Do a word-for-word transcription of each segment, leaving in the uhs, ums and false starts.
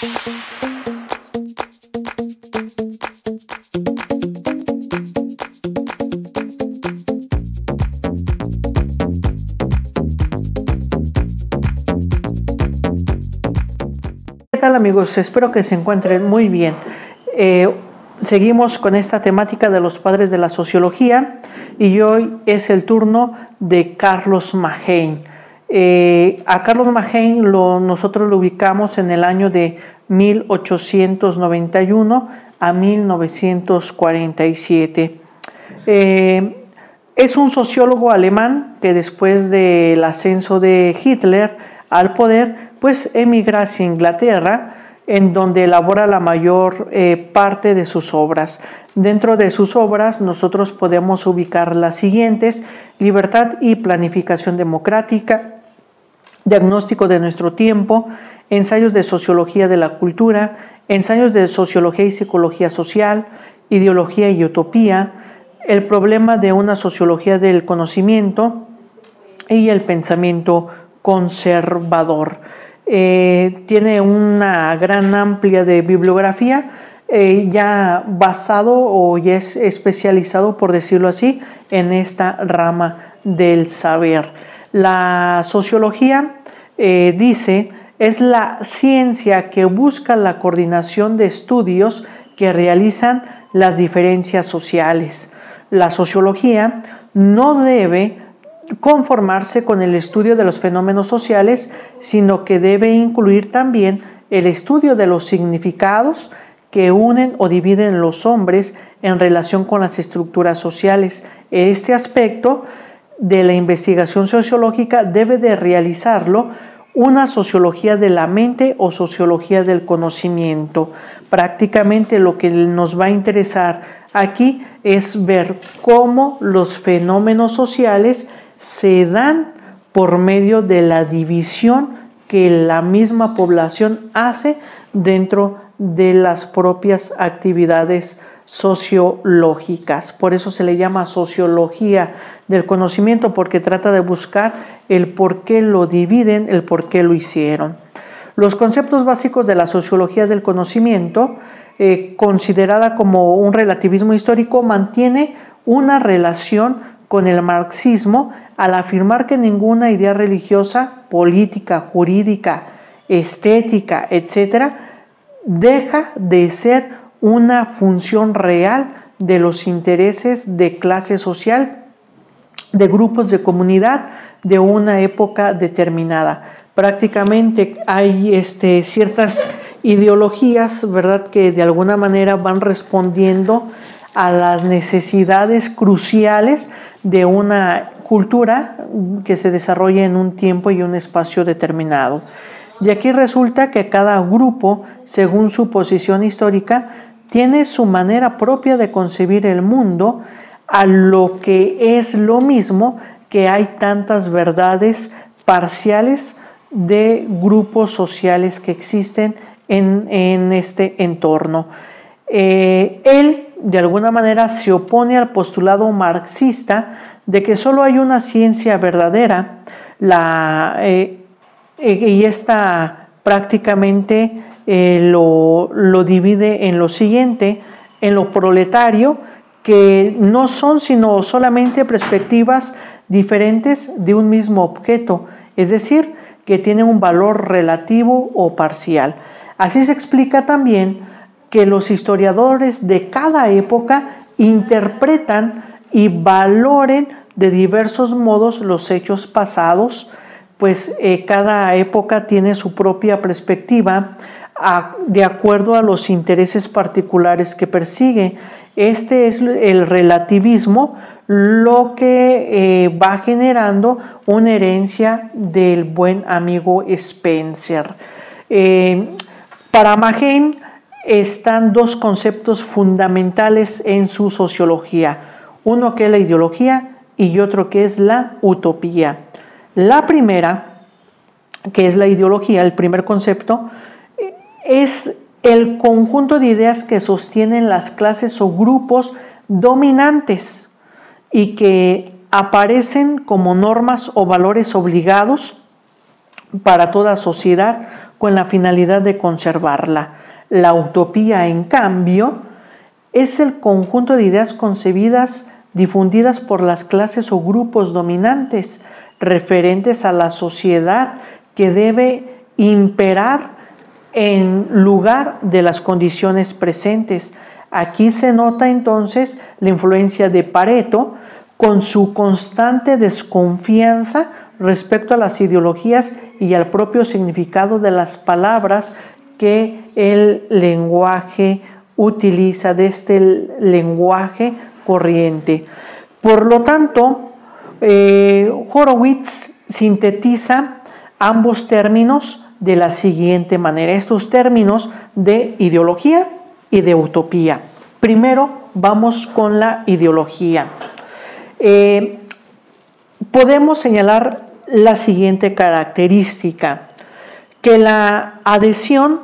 ¿Qué tal, amigos? Espero que se encuentren muy bien. Eh, seguimos con esta temática de los padres de la sociología y hoy es el turno de Carlos Mahain. Eh, a Carlos Mahain lo, nosotros lo ubicamos en el año de mil ochocientos noventa y uno a mil novecientos cuarenta y siete. Eh, es un sociólogo alemán que después del ascenso de Hitler al poder, pues emigra hacia Inglaterra, en donde elabora la mayor eh, parte de sus obras. Dentro de sus obras nosotros podemos ubicar las siguientes: Libertad y Planificación Democrática, Diagnóstico de nuestro tiempo, Ensayos de Sociología de la Cultura, Ensayos de Sociología y Psicología Social, Ideología y Utopía, El problema de una sociología del conocimiento y el pensamiento conservador. Eh, tiene una gran amplia de bibliografía, eh, ya basado o ya es especializado, por decirlo así, en esta rama del saber. La sociología, eh, dice, es la ciencia que busca la coordinación de estudios que realizan las diferencias sociales. La sociología no debe conformarse con el estudio de los fenómenos sociales, sino que debe incluir también el estudio de los significados que unen o dividen los hombres en relación con las estructuras sociales. Este aspecto de la investigación sociológica debe de realizarlo una sociología de la mente o sociología del conocimiento. Prácticamente lo que nos va a interesar aquí es ver cómo los fenómenos sociales se dan por medio de la división que la misma población hace dentro de las propias actividades sociológicas. Por eso se le llama sociología del conocimiento, porque trata de buscar el por qué lo dividen, el por qué lo hicieron. Los conceptos básicos de la sociología del conocimiento, eh, considerada como un relativismo histórico, mantiene una relación con el marxismo al afirmar que ninguna idea religiosa, política, jurídica, estética, etcétera, deja de ser una función real de los intereses de clase social, de grupos de comunidad de una época determinada. Prácticamente hay este, ciertas ideologías, ¿verdad?, que de alguna manera van respondiendo a las necesidades cruciales de una cultura que se desarrolla en un tiempo y un espacio determinado. De aquí resulta que cada grupo, según su posición histórica, tiene su manera propia de concebir el mundo, a lo que es lo mismo que hay tantas verdades parciales de grupos sociales que existen en, en este entorno. Eh, él, de alguna manera, se opone al postulado marxista de que solo hay una ciencia verdadera, la, eh, y esta prácticamente eh, lo, lo divide en lo siguiente: en lo proletario, que no son sino solamente perspectivas diferentes de un mismo objeto, es decir, que tienen un valor relativo o parcial. Así se explica también que los historiadores de cada época interpretan y valoren de diversos modos los hechos pasados, pues eh, cada época tiene su propia perspectiva a, de acuerdo a los intereses particulares que persigue. Este es el relativismo, lo que eh, va generando una herencia del buen amigo Spencer. Eh, para Mahain están dos conceptos fundamentales en su sociología, uno que es la ideología y otro que es la utopía. La primera, que es la ideología, el primer concepto, es el conjunto de ideas que sostienen las clases o grupos dominantes y que aparecen como normas o valores obligados para toda sociedad con la finalidad de conservarla. La utopía, en cambio, es el conjunto de ideas concebidas, difundidas por las clases o grupos dominantes, referentes a la sociedad que debe imperar en lugar de las condiciones presentes. Aquí se nota entonces la influencia de Pareto con su constante desconfianza respecto a las ideologías y al propio significado de las palabras que el lenguaje utiliza, de este lenguaje corriente. Por lo tanto, eh, Horowitz sintetiza ambos términos de la siguiente manera, estos términos de ideología y de utopía. Primero vamos con la ideología. Eh, podemos señalar la siguiente característica, que la adhesión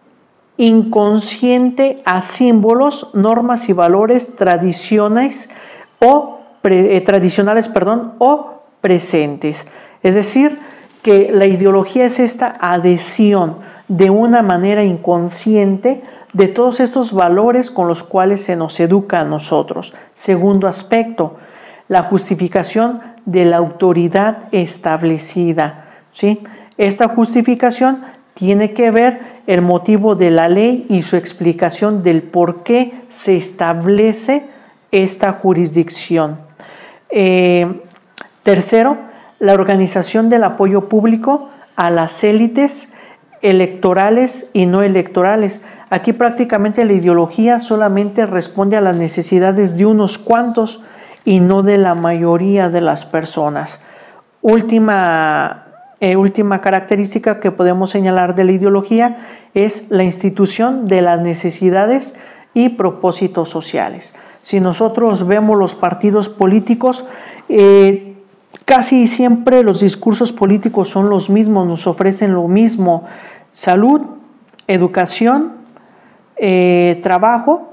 inconsciente a símbolos, normas y valores tradiciones o pre, eh, tradicionales perdón, o presentes. Es decir, que la ideología es esta adhesión de una manera inconsciente de todos estos valores con los cuales se nos educa a nosotros. Segundo aspecto, la justificación de la autoridad establecida, ¿sí? Esta justificación tiene que ver el motivo de la ley y su explicación del por qué se establece esta jurisdicción. Eh, tercero, la organización del apoyo público a las élites electorales y no electorales. Aquí prácticamente la ideología solamente responde a las necesidades de unos cuantos y no de la mayoría de las personas. Última, eh, última característica que podemos señalar de la ideología es la institución de las necesidades y propósitos sociales. Si nosotros vemos los partidos políticos, eh, casi siempre los discursos políticos son los mismos, nos ofrecen lo mismo: salud, educación, eh, trabajo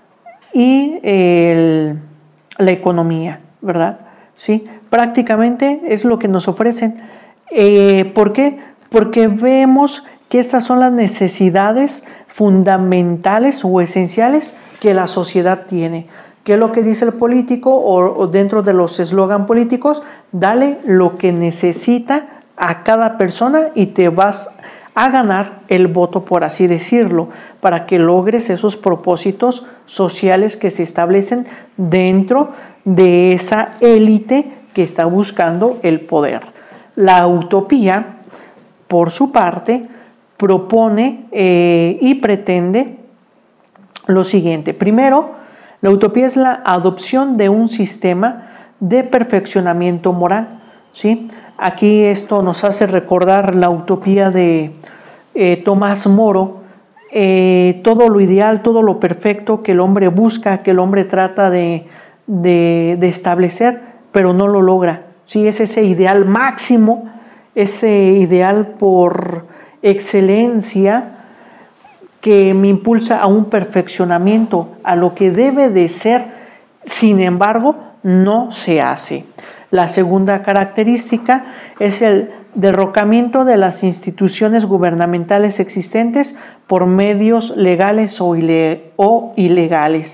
y el, la economía, ¿verdad? ¿Sí? Prácticamente es lo que nos ofrecen. Eh, ¿Por qué? Porque vemos que estas son las necesidades fundamentales o esenciales que la sociedad tiene. ¿Qué es lo que dice el político o, o dentro de los eslogan políticos? Dale lo que necesita a cada persona y te vas a ganar el voto, por así decirlo, para que logres esos propósitos sociales que se establecen dentro de esa élite que está buscando el poder. La utopía, por su parte, propone eh, y pretende lo siguiente. Primero, la utopía es la adopción de un sistema de perfeccionamiento moral, ¿sí? Aquí esto nos hace recordar la utopía de eh, Tomás Moro, eh, todo lo ideal, todo lo perfecto que el hombre busca, que el hombre trata de, de, de establecer, pero no lo logra, ¿sí? Es ese ideal máximo, ese ideal por excelencia que me impulsa a un perfeccionamiento, a lo que debe de ser, sin embargo, no se hace. La segunda característica es el derrocamiento de las instituciones gubernamentales existentes por medios legales o, ile- o ilegales.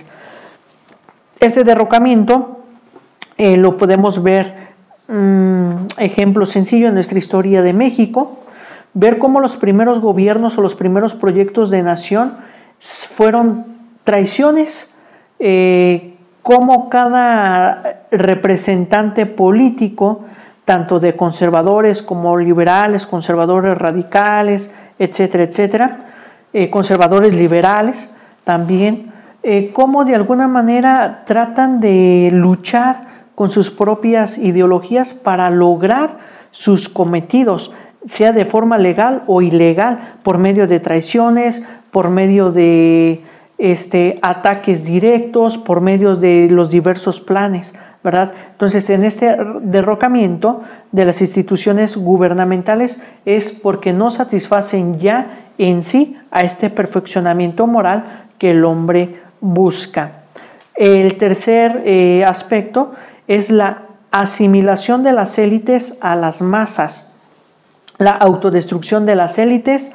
Ese derrocamiento eh, lo podemos ver, um, ejemplo sencillo en nuestra historia de México, ver cómo los primeros gobiernos o los primeros proyectos de nación fueron traiciones, eh, cómo cada representante político, tanto de conservadores como liberales, conservadores radicales, etcétera, etcétera, eh, conservadores liberales también, eh, cómo de alguna manera tratan de luchar con sus propias ideologías para lograr sus cometidos, sea de forma legal o ilegal, por medio de traiciones, por medio de este, ataques directos, por medio de los diversos planes, ¿verdad? Entonces, en este derrocamiento de las instituciones gubernamentales es porque no satisfacen ya en sí a este perfeccionamiento moral que el hombre busca. El tercer eh, aspecto es la asimilación de las élites a las masas. La autodestrucción de las élites,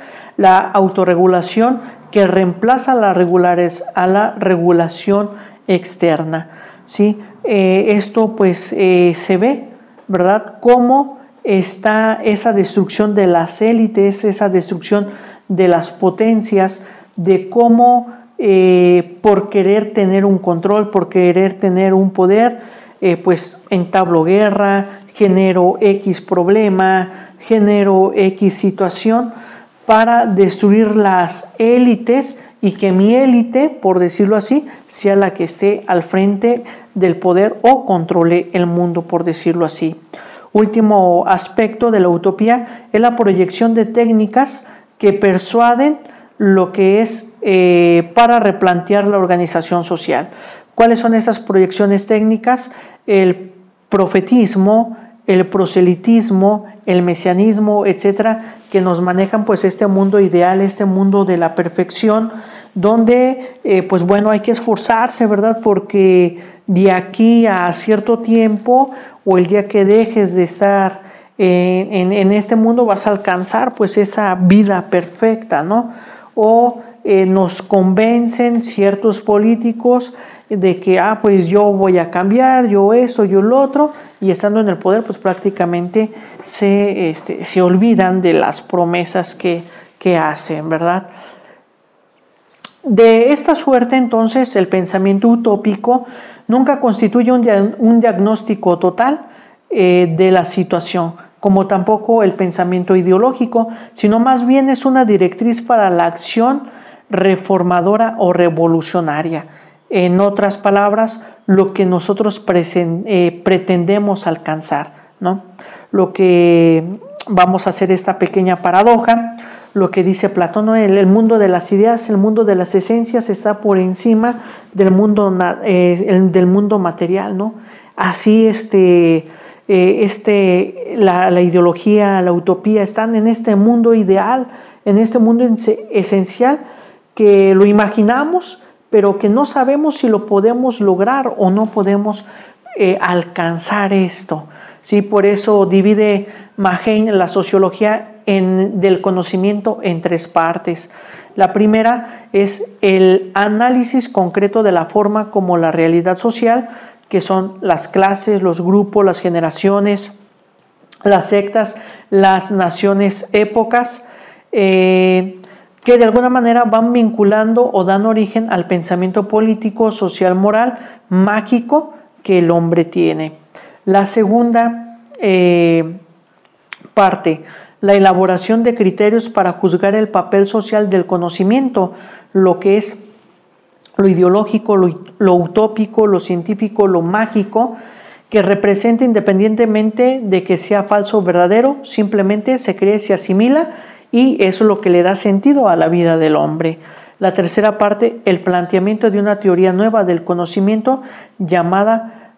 la autorregulación que reemplaza a la, regulares, a la regulación externa, ¿sí? Eh, esto pues eh, se ve, ¿verdad?, cómo está esa destrucción de las élites, esa destrucción de las potencias, de cómo eh, por querer tener un control, por querer tener un poder, eh, pues entablo guerra, genero X problema, genero X situación para destruir las élites y que mi élite, por decirlo así, sea la que esté al frente del poder o controle el mundo, por decirlo así. Último aspecto de la utopía es la proyección de técnicas que persuaden lo que es eh, para replantear la organización social. ¿Cuáles son esas proyecciones técnicas? El profetismo, el proselitismo, el mesianismo, etcétera, que nos manejan pues este mundo ideal, este mundo de la perfección, donde eh, pues bueno, hay que esforzarse, ¿verdad?, porque de aquí a cierto tiempo o el día que dejes de estar eh, en, en este mundo vas a alcanzar pues esa vida perfecta, ¿no? O eh, nos convencen ciertos políticos de que, ah, pues yo voy a cambiar, yo esto, yo lo otro, y estando en el poder, pues prácticamente se, este, se olvidan de las promesas que, que hacen, ¿verdad? De esta suerte, entonces, el pensamiento utópico nunca constituye un, dia un diagnóstico total eh, de la situación, como tampoco el pensamiento ideológico, sino más bien es una directriz para la acción reformadora o revolucionaria. En otras palabras, lo que nosotros eh, pretendemos alcanzar, ¿no? Lo que vamos a hacer esta pequeña paradoja, lo que dice Platón, ¿no? el, el mundo de las ideas, el mundo de las esencias está por encima del mundo, eh, el, del mundo material, ¿no? Así este, eh, este, la, la ideología, la utopía están en este mundo ideal, en este mundo esencial que lo imaginamos, pero que no sabemos si lo podemos lograr o no podemos eh, alcanzar esto, ¿sí? Por eso divide Mahain la sociología en, del conocimiento en tres partes. La primera es el análisis concreto de la forma como la realidad social, que son las clases, los grupos, las generaciones, las sectas, las naciones, épocas, eh, que de alguna manera van vinculando o dan origen al pensamiento político, social, moral, mágico que el hombre tiene. La segunda eh, parte, la elaboración de criterios para juzgar el papel social del conocimiento, lo que es lo ideológico, lo, lo utópico, lo científico, lo mágico, que representa independientemente de que sea falso o verdadero, simplemente se cree, se asimila, y eso es lo que le da sentido a la vida del hombre. La tercera parte, el planteamiento de una teoría nueva del conocimiento llamada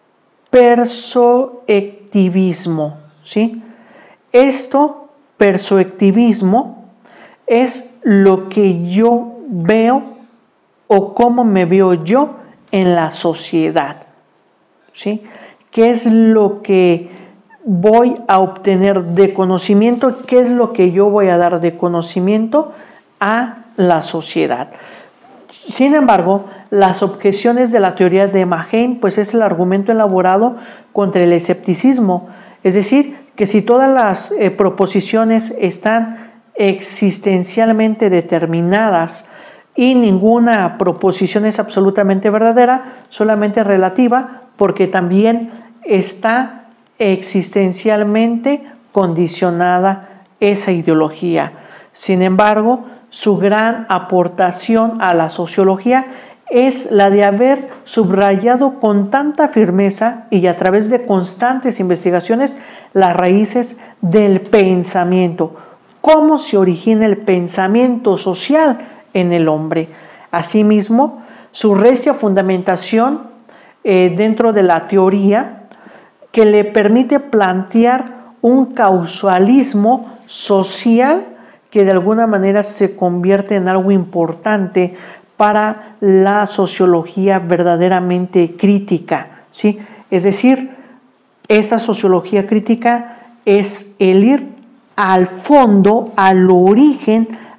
persoectivismo, ¿sí? Esto, persoectivismo, es lo que yo veo o cómo me veo yo en la sociedad, ¿sí? ¿Qué es lo que voy a obtener de conocimiento? ¿Qué es lo que yo voy a dar de conocimiento a la sociedad? Sin embargo, las objeciones de la teoría de Mahain, pues es el argumento elaborado contra el escepticismo, es decir, que si todas las eh, proposiciones están existencialmente determinadas y ninguna proposición es absolutamente verdadera, solamente relativa, porque también está existencialmente condicionada esa ideología. Sin embargo, su gran aportación a la sociología es la de haber subrayado con tanta firmeza y a través de constantes investigaciones las raíces del pensamiento, cómo se origina el pensamiento social en el hombre. Asimismo, su recia fundamentación eh, dentro de la teoría que le permite plantear un causalismo social que de alguna manera se convierte en algo importante para la sociología verdaderamente crítica, ¿sí? Es decir, esta sociología crítica es el ir al fondo, al origen,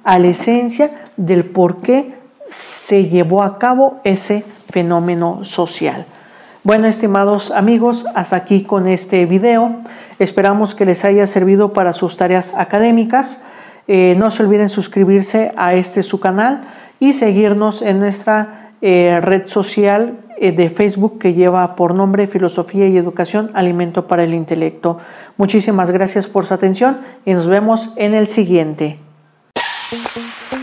a la esencia del por qué se llevó a cabo ese fenómeno social. Bueno, estimados amigos, hasta aquí con este video. Esperamos que les haya servido para sus tareas académicas. Eh, no se olviden suscribirse a este su canal y seguirnos en nuestra eh, red social eh, de Facebook que lleva por nombre Filosofía y Educación, Alimento para el Intelecto. Muchísimas gracias por su atención y nos vemos en el siguiente.